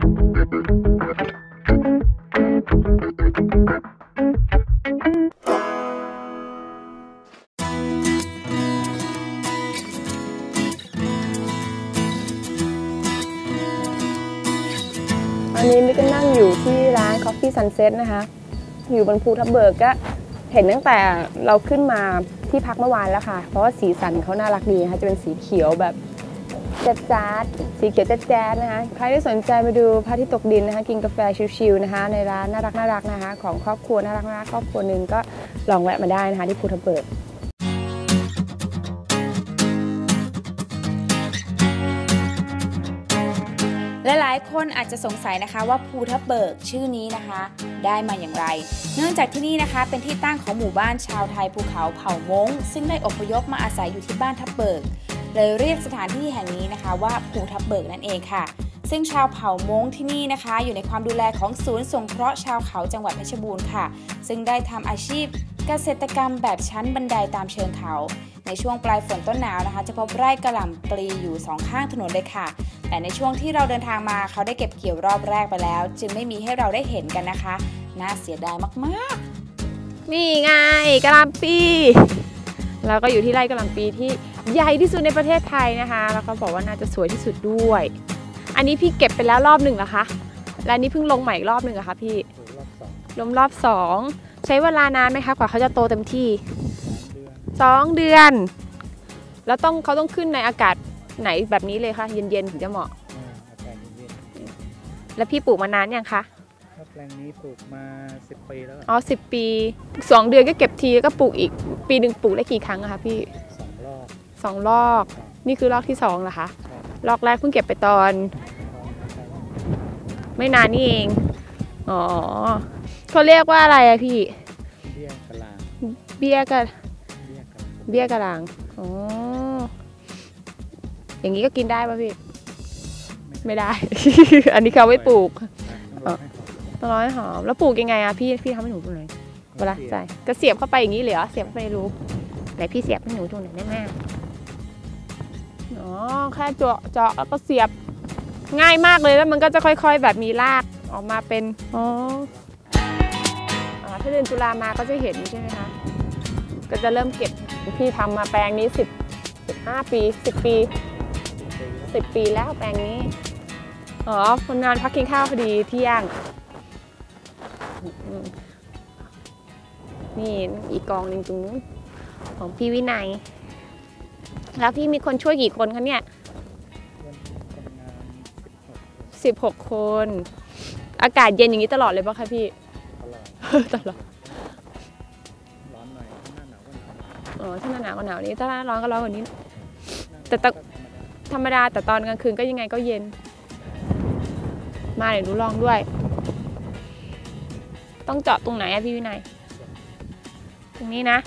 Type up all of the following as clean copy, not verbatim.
อันนี้มิก็นั่งอยู่ที่ร้าน Coffee Sunset นะคะอยู่บนภูทับเบิกก็เห็นตั้งแต่เราขึ้นมาที่พักเมื่อวานแล้วค่ะเพราะว่าสีสันเขาน่ารักดีนะคะจะเป็นสีเขียวแบบจ๊าดๆสีเขียวจ๊าดๆนะคะใครที่สนใจมาดูพระอาทิตย์ตกดินนะคะกินกาแฟชิลๆนะคะในร้านน่ารักนะคะของครอบครัวน่ารักครอบครัวหนึ่งก็ลองแวะมาได้นะคะที่ภูทับเบิกหลายๆคนอาจจะสงสัยนะคะว่าภูทับเบิกชื่อนี้นะคะได้มาอย่างไรเนื่องจากที่นี่นะคะเป็นที่ตั้งของหมู่บ้านชาวไทยภูเขาเผ่ามงซึ่งได้อพยพมาอาศัยอยู่ที่บ้านทับเบิกเลยเรียกสถานที่แห่งนี้นะคะว่าภูทับเบิกนั่นเองค่ะซึ่งชาวเผ่ามงที่นี่นะคะอยู่ในความดูแลของศูนย์สงเคราะห์ชาวเขาจังหวัดเพชรบูรณ์ค่ะซึ่งได้ทำอาชีพเกษตรกรรมแบบชั้นบันไดตามเชิงเขาในช่วงปลายฝนต้นหนาวนะคะจะพบไร่กะหล่ำปลีอยู่2ข้างถนนเลยค่ะแต่ในช่วงที่เราเดินทางมาเขาได้เก็บเกี่ยวรอบแรกไปแล้วจึงไม่มีให้เราได้เห็นกันนะคะน่าเสียดายมากๆนี่ไงกะหล่ำปีเราก็อยู่ที่ไร่กะหล่ำปีที่ใหญ่ที่สุดในประเทศไทยนะคะแล้วเขาบอกว่าน่าจะสวยที่สุดด้วยอันนี้พี่เก็บไปแล้วรอบหนึ่งเหรอคะและนี้เพิ่งลงใหม่อีกรอบหนึ่งเหรอคะพี่รอบ2ใช้เวลานานไหมคะกว่าเขาจะโตเต็มที่2 เดือนแล้วเขาต้องขึ้นในอากาศไหนแบบนี้เลยคะเย็นๆถึงจะเหมาะอากาศเย็นแล้วพี่ปลูกมานานยังคะแปลงนี้ปลูกมา10 ปีแล้วอ๋อ10 ปี2 เดือนก็เก็บทีแล้วก็ปลูกอีกปีหนึ่งปลูกได้กี่ครั้งอะคะพี่2 รอบนี่คือรอบที่2เหรอคะรอบแรกเพิ่งเก็บไปตอนไม่นานนี่เองอ๋อเขาเรียกว่าอะไรอะพี่เบี้ยกะลางเบี้ยกะลางอ๋ออย่างนี้ก็กินได้ป่ะพี่ไม่ได้ อันนี้เขาไว้ปลูกต้องรอให้หอมแล้วปลูกยังไงอะพี่ทำให้หนูดูหน่อยเวลาใส่ก็เสียบเข้าไปอย่างนี้เลยเหรอเสียบเข้าไปในรูไหนพี่เสียบให้หนูดูหน่อยได้ไหมอ๋อแค่เจาะแล้วก็เสียบง่ายมากเลยแล้วมันก็จะค่อยๆแบบมีรากออกมาเป็นอ๋อถ้าเดือนตุลามาก็จะเห็นใช่ไหมคะก็จะเริ่มเก็บพี่ทำมาแปลงนี้15 ปี10 ปีแล้วแปลงนี้อ๋อคนงานพักกินข้าวพอดีเที่ยงนี่อีกกองหนึ่งตรงนู้นของพี่วินัยแล้วพี่มีคนช่วยกี่คนคะเนี่ย16 คนอากาศเย็นอย่างนี้ตลอดเลยป่ะคะพี่ตลอดร้อนหน่อยหน้าหนาวก็หนาวอ๋อถ้าหน้าหนาวก็หนาวนี้ถ้าหน้าร้อนก็ร้อนกว่านี้แต่ธรรมดาแต่ตอนกลางคืนก็ยังไงก็เย็นมาเดี๋ยวดูลองด้วยต้องเจาะตรงไหนอะพี่วินัยตรงนี้นะ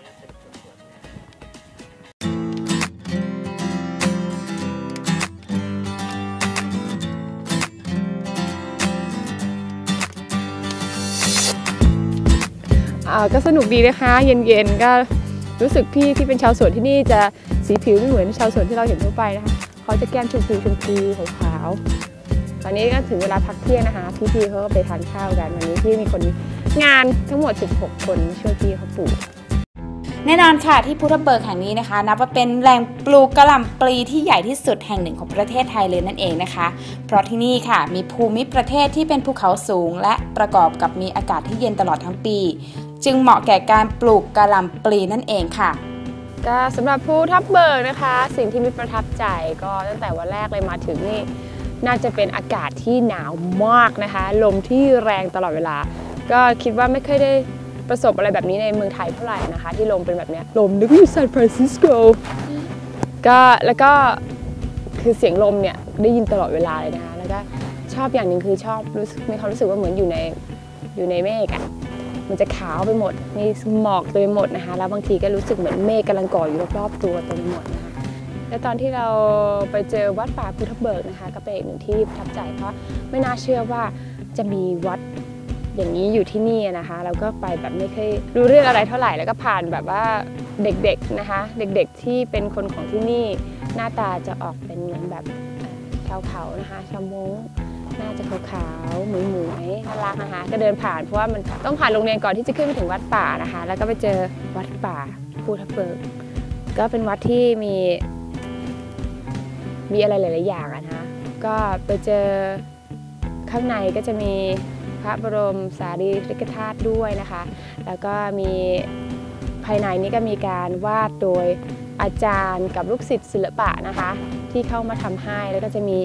ก็สนุกดีนะคะเย็นๆก็รู้สึกพี่ที่เป็นชาวสวนที่นี่จะสีผิวไม่เหมือนชาวสวนที่เราเห็นทั่วไปนะคะเขาจะแก้มชมพูขาวๆตอนนี้ก็ถึงเวลาพักเที่ยงนะคะพี่ๆเขาก็ไปทานข้าวกันวันนี้พี่มีคนงานทั้งหมด16 คนช่วยพี่เขาปลูกแน่นอนค่ะที่ภูทับเบิกแห่งนี้นะคะนับว่าเป็นแหล่งปลูกกะหล่ำปลีที่ใหญ่ที่สุดแห่งหนึ่งของประเทศไทยเลยนั่นเองนะคะเพราะที่นี่ค่ะมีภูมิประเทศที่เป็นภูเขาสูงและประกอบกับมีอากาศที่เย็นตลอดทั้งปีจึงเหมาะแก่การปลูกกะหล่ำปลีนั่นเองค่ะก็สำหรับภูทับเบิกนะคะสิ่งที่มีประทับใจก็ตั้งแต่วันแรกเลยมาถึงนี่น่าจะเป็นอากาศที่หนาวมากนะคะลมที่แรงตลอดเวลาก็คิดว่าไม่เคยได้ประสบอะไรแบบนี้ในเมืองไทยเท่าไหร่นะคะที่ลมเป็นแบบนี้ลมนึกว่าอยู่ซานฟรานซิสโกก็แล้วก็คือเสียงลมเนี่ยได้ยินตลอดเวลาเลยนะคะแล้วก็ชอบอย่างหนึ่งคือชอบมีความรู้สึกว่าเหมือนอยู่ในเมฆอ่ะมันจะขาวไปหมดมีหมอกเต็มไปหมดนะคะแล้วบางทีก็รู้สึกเหมือนเมฆกำลังก่ออยู่รอบๆตัวเต็มไปหมดนะคะและตอนที่เราไปเจอวัดป่าภูทับเบิกนะคะก็เป็นอีกหนึ่งที่ประทับใจเพราะไม่น่าเชื่อว่าจะมีวัดอย่างนี้อยู่ที่นี่นะคะเราก็ไปแบบไม่เคยรู้เรื่องอะไรเท่าไหร่แล้วก็ผ่านแบบว่าเด็กๆนะคะเด็กๆที่เป็นคนของที่นี่หน้าตาจะออกเป็นเหมือนแบบชาวเขานะคะชาวมงน่าจะขาวๆหมวยๆน่ารักนะคะก็เดินผ่านเพราะว่ามันต้องผ่านโรงเรียนก่อนที่จะขึ้นไปถึงวัดป่านะคะแล้วก็ไปเจอวัดป่าภูทับเบิกก็เป็นวัดที่มีอะไรหลายๆอย่างนะคะก็ไปเจอข้างในก็จะมีพระบรมสารีริกธาตุด้วยนะคะแล้วก็มีภายในนี้ก็มีการวาดโดยอาจารย์กับลูกศิษย์ศิลปะนะคะที่เข้ามาทำให้แล้วก็จะมี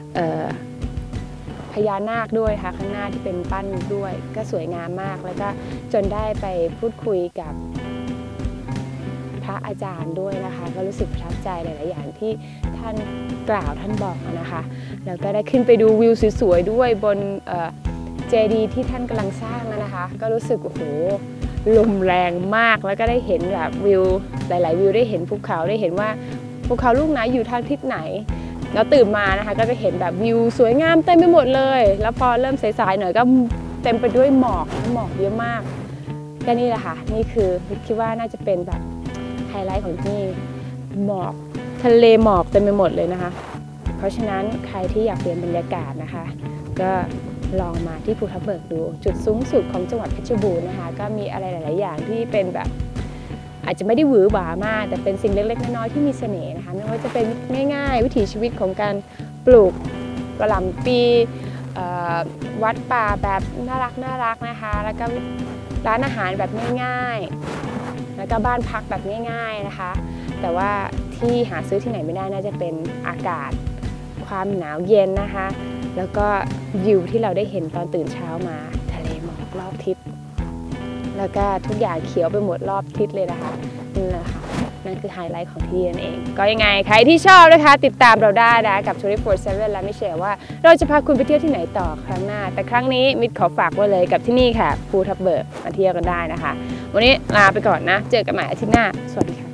พญานาคด้วยค่ะข้างหน้าที่เป็นปั้นด้วยก็สวยงามมากแล้วก็จนได้ไปพูดคุยกับพระอาจารย์ด้วยนะคะก็รู้สึกประทับใจหลายๆอย่างที่ท่านกล่าวท่านบอกนะคะแล้วก็ได้ขึ้นไปดูวิวสวยๆด้วยบนเจดีย์ที่ท่านกำลังสร้างนะคะก็รู้สึกโอ้โหลมแรงมากแล้วก็ได้เห็นแบบวิวหลายๆวิวได้เห็นภูเขาได้เห็นว่าภูเขาลูกไหนอยู่ทางทิศไหนแล้วตื่นมานะคะก็จะเห็นแบบวิวสวยงามเต็มไปหมดเลยแล้วพอเริ่มสายๆหน่อยก็เต็มไปด้วยหมอกนะหมอกเยอะมากก็นี่แหละค่ะนี่คือคิดว่าน่าจะเป็นแบบไฮไลท์ของที่นี่หมอกทะเลหมอกเต็มไปหมดเลยนะคะเพราะฉะนั้นใครที่อยากเปลี่ยนบรรยากาศนะคะก็ลองมาที่ภูทับเบิกดูจุดสูงสุดของจังหวัดเพชรบูรณ์นะคะก็มีอะไรหลายๆอย่างที่เป็นแบบอาจจะไม่ได้หวือหวามากแต่เป็นสิ่งเล็กๆน้อยๆที่มีเสน่ห์นะคะไม่ว่าจะเป็นง่ายๆวิถีชีวิตของการปลูกกระหล่ำปีวัดป่าแบบน่ารักนะคะแล้วก็ร้านอาหารแบบง่ายๆแล้วก็บ้านพักแบบง่ายๆนะคะแต่ว่าที่หาซื้อที่ไหนไม่ได้น่าจะเป็นอากาศความหนาวเย็นนะคะแล้วก็วิวที่เราได้เห็นตอนตื่นเช้ามาทะเลหมอกรอบทิศแล้วก็ทุกอย่างเขียวไปหมดรอบทิศเลยนะคะนั่นแหละค่ะนั่นคือไฮไลท์ของที่นั่นเองก็ยังไงใครที่ชอบนะคะติดตามเราได้นะกับ 24/7 และมิเชลว่าเราจะพาคุณไปเที่ยวที่ไหนต่อครั้งหน้าแต่ครั้งนี้มิตรขอฝากไว้เลยกับที่นี่ค่ะภูทับเบิกมาเที่ยวกันได้นะคะวันนี้ลาไปก่อนนะเจอกันใหม่อาทิตย์หน้าสวัสดีค่ะ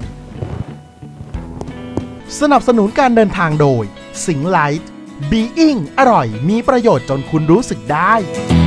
สนับสนุนการเดินทางโดยสิงห์ไลท์บีอิงอร่อยมีประโยชน์จนคุณรู้สึกได้